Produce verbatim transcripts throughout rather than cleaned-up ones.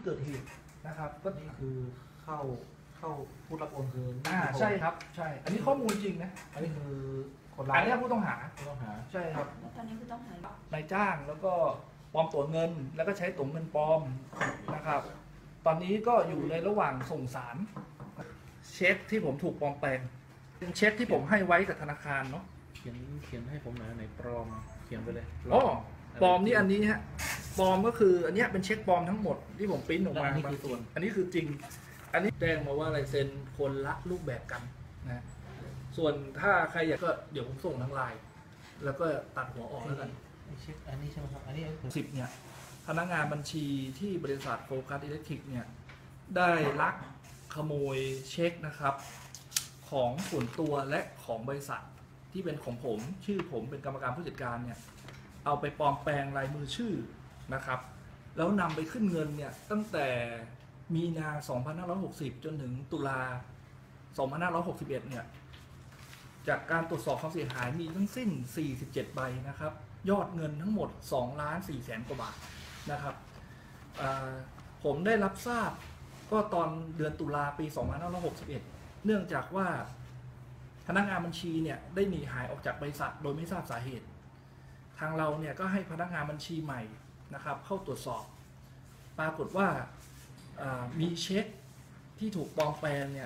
เกิดเหตุนะครับก็นี่คือเข้าเข้าผู้รับโอนคืออ่าใช่ครับใช่อันนี้ข้อมูลจริงนะอันนี้คือคนร้ายอันนี้ผู้ต้องหาผู้ต้องหาใช่ครับตอนนี้ผู้ต้องหานายจ้างแล้วก็ปลอมตัวเงินแล้วก็ใช้ตั๋วเงินปลอมนะครับ ตอนนี้ก็อยู่ในระหว่างส่งสารเช็คที่ผมถูกปลอมแปลงเป็นเช็คที่ผมให้ไว้กับธนาคารเนาะเขียนเขียนให้ผมหน่อยไหนปลอมเขียนไปเลยอ๋อปลอมนี่อันนี้ฮะปลอมก็คืออันนี้เป็นเช็คปลอมทั้งหมดที่ผมปริ้นออกมาอันนี้คือส่วนอันนี้คือจริงอันนี้แจ้งมาว่าลายเซ็นคนละรูปแบบกันนะส่วนถ้าใครอยากก็เดี๋ยวผมส่งทางไลน์แล้วก็ตัดหัวออกแล้วกันเช็คอันนี้ใช่ไหมครับอันนี้สิบเนี่ยพนักงานบัญชีที่บริษัทโฟกัสอิเล็กทริกเนี่ยได้ลักขโมยเช็คนะครับของส่วนตัวและของบริษัทที่เป็นของผมชื่อผมเป็นกรรมการผู้จัดการเนี่ยเอาไปปลอมแปลงลายมือชื่อนะครับแล้วนำไปขึ้นเงินเนี่ยตั้งแต่มีนา สองพันห้าร้อยหกสิบ จนถึงตุลา สองพันห้าร้อยหกสิบเอ็ด เนี่ยจากการตรวจสอบความเสียหายมีทั้งสิ้นสี่สิบเจ็ดใบนะครับยอดเงินทั้งหมดสองล้านสี่แสนกว่าบาทนะครับผมได้รับทราบก็ตอนเดือนตุลาปี สองพันห้าร้อยหกสิบเอ็ด เนื่องจากว่าพนักงานบัญชีเนี่ยได้หนีหายออกจากบริษัทโดยไม่ทราบสาเหตุทางเราเนี่ยก็ให้พนักงานบัญชีใหม่นะครับเข้าตรวจสอบปรากฏว่ามีเช็คที่ถูกปลอมแปลงเนี่ย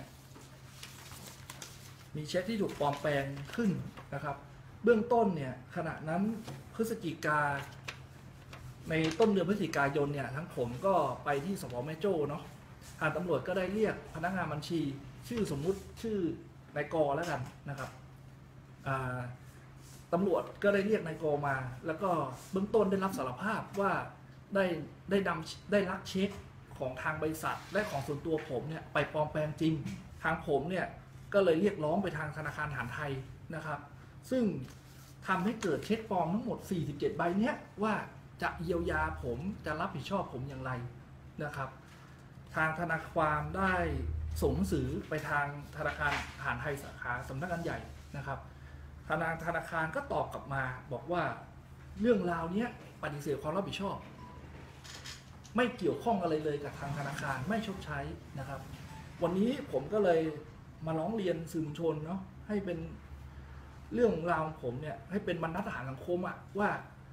มีเช็คที่ถูกปลอมแปลงขึ้นนะครับเบื้องต้นเนี่ยขณะนั้นพฤศจิกาในต้นเดือนพฤศจิกายนเนี่ยทั้งผมก็ไปที่สพแม่โจ้เนาะทางตำรวจก็ได้เรียกพนักงานบัญชีชื่อสมมุติชื่อนายกแล้วกันนะครับตำรวจก็ได้เรียกนายกมาแล้วก็เบื้องต้นได้รับสารภาพว่าได้ได้นำได้ลักเช็คของทางบริษัทและของส่วนตัวผมเนี่ยไปปลอมแปลงจริงทางผมเนี่ยก็เลยเรียกร้องไปทางธนาคารทหารไทยนะครับซึ่งทำให้เกิดเช็คปลอมทั้งหมดสี่สิบเจ็ดใบเนี้ยว่าจะเยียวยาผมจะรับผิดชอบผมอย่างไรนะครับทางธนาคารได้ส่งหนังสือไปทางธนาคารทหารไทยสาขาสำนักงานใหญ่นะครับธนาธนาคารก็ตอบกลับมาบอกว่าเรื่องราวนี้ปฏิเสธความรับผิดชอบไม่เกี่ยวข้องอะไรเลยกับทางธนาคารไม่ชดใช้นะครับวันนี้ผมก็เลยมาร้องเรียนสื่อมวลชนเนาะให้เป็นเรื่องราวของผมเนี่ยให้เป็นบรรทัดฐานสังคมอะว่า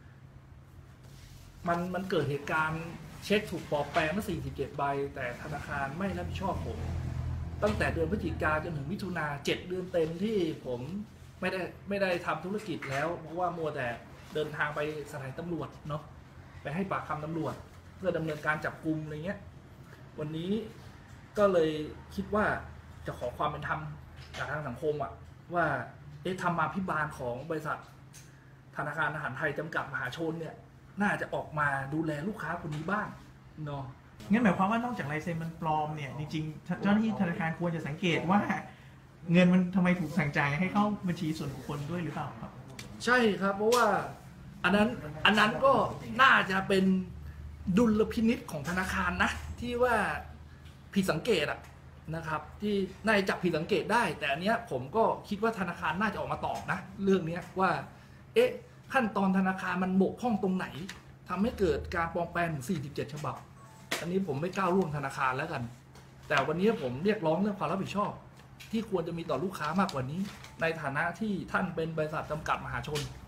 มันมันเกิดเหตุการณ์เช็คถูกปลอมแปลงมาสี่สิบเจ็ดใบแต่ธนาคารไม่รับผิดชอบผมตั้งแต่เดือนพฤศจิกาจนถึงมิถุนาเจ็ดเดือนเต็มที่ผมไม่ได้ไม่ได้ทำธุรกิจแล้วเพราะว่ามัวแต่เดินทางไปสถานีตำรวจเนาะไปให้ปากคำตำรวจเพื่อดำเนินการจับกุมอะไรเงี้ยวันนี้ก็เลยคิดว่าจะขอความเป็นธรรมจากทางสังคมอะว่าเอ๊ะธรรมาภิบาลของบริษัทธนาคารทหารไทยจำกัดมหาชนเนี่ยน่าจะออกมาดูแลลูกค้าคนนี้บ้างเนาะงั้นหมายความว่านอกจากลายเซ็นมันปลอมเนี่ยจริงๆเจ้าหน้าที่ธนาคารควรจะสังเกตว่าเงินมันทำไมถูกสั่งจ่ายให้เข้าบัญชีส่วนบุคคลด้วยหรือเปล่าครับใช่ครับเพราะว่าอันนั้นอันนั้นก็น่าจะเป็นดุลพินิจของธนาคารนะที่ว่าผิดสังเกตอะนะครับที่น่าจะจับผิดสังเกตได้แต่อันเนี้ยผมก็คิดว่าธนาคารน่าจะออกมาตอบนะเรื่องนี้ว่าเอ๊ะขั้นตอนธนาคารมันบกพร่องตรงไหนทำให้เกิดการปลอมแปลงถึงสี่สิบเจ็ดฉบับอันนี้ผมไม่ก้าวล่วงธนาคารแล้วกันแต่วันนี้ผมเรียกร้องเรื่องความรับผิดชอบที่ควรจะมีต่อลูกค้ามากกว่านี้ในฐานะที่ท่านเป็นบริษัทจำกัดมหาชน